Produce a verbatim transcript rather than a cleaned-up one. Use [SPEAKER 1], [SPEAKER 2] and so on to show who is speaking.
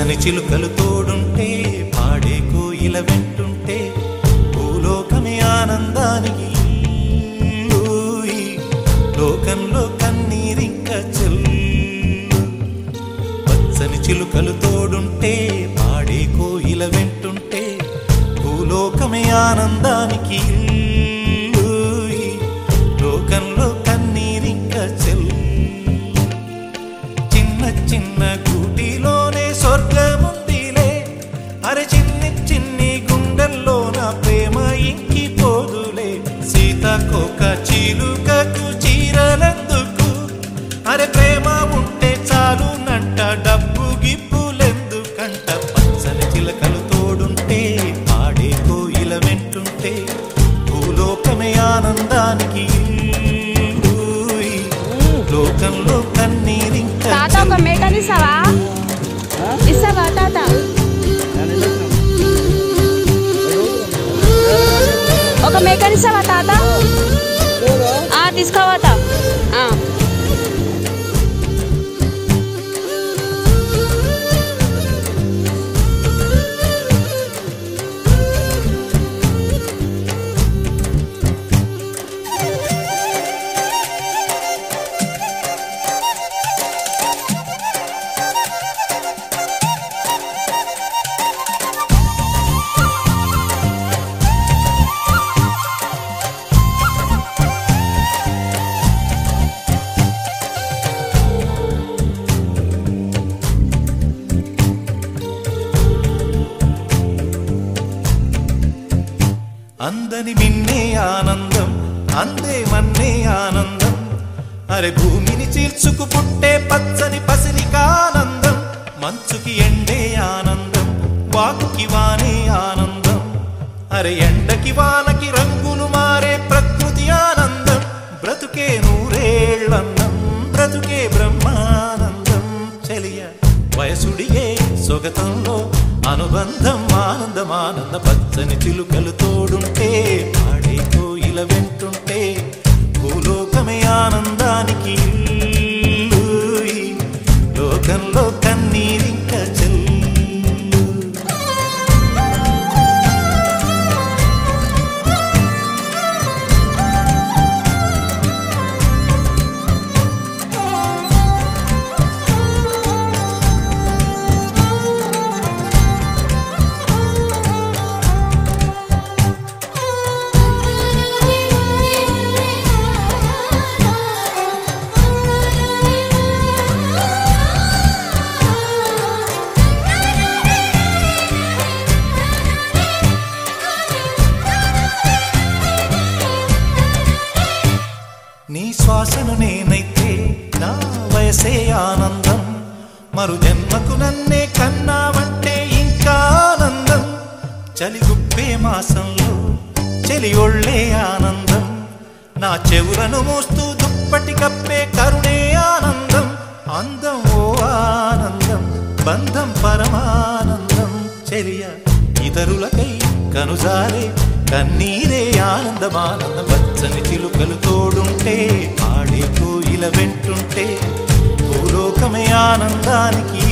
[SPEAKER 1] పచ్చని చిలుకలు తోడుంటే పాడే కోయిల వెంటుంటే భూలోకమే ఆనందానికి లోకంలో కన్నీరింక చెల్లు పచ్చని చిలుకలు తోడుంటే పాడే కోయిల వెంటుంటే భూలోకమే ఆనందానికి లోకంలో కన్నీరింక చెల్లు చిన్న చిన్న గూటిలోనే స్వర్గముందిలే అరే చిన్ని చిన్ని గుండెల్లో నా ప్రేమ ఇంకి పోదులే సీతాకోక చిలుకకు చీరలెందుకు అరే ప్రేమ ఉంటే చాలు నంట డబ్బు గిప్పులెందుకంట పచ్చని చిలకలు తోడుంటే పాడే కోయిల వెంటుంటే భూలోకమే ఆనందానికి లోకంలో కన్నీరింక
[SPEAKER 2] తాత ఒక మేకని ఇస్తావా ఇస్తావా తాత ఒక మేకని ఇస్తావా తాత తీసుకోవతా
[SPEAKER 1] అందని మిన్నే ఆనందం అందే మన్నే ఆనందం అరే భూమిని చీల్చుకు పుట్టే పచ్చని పసిలికానందం మంచుకి ఎండే ఆనందం వాకుకి వానే ఆనందం అరే ఎండకి వానకి రంగులు మారే ప్రకృతి ఆనందం బ్రతుకే నూరేళ్లన్నం బ్రతుకే బ్రహ్మానందం చెలియ వయసుడిగే సొగతంలో అనుబంధం ఆనందం ఆనంద పచ్చని చిలుకలు తోడుంటే పాడే కోయిల వెంటుంటే భూలోకమే ఆనందానికి లోకంలో కన్నీరింక చెల్లు నీ శ్వాసను నేనైతే నా వయసే ఆనందం మరు జన్మకు నన్నే కన్నావంటే ఇంకా ఆనందం చలిగుప్పే మాసంలో చెలి ఒళ్ళే ఆనందం నా చెవులను మోస్తూ దుప్పటి కప్పే కరుణే ఆనందం అందం ఓ ఆనందం బంధం పరమానందం చెలియ ఇతరులకై కనుజారే కన్నీరే ఆనందమానంద పచ్చని చిలుకలు తోడుంటే పాడే కోయిల వెంటుంటే భూలోకమే ఆనందానికి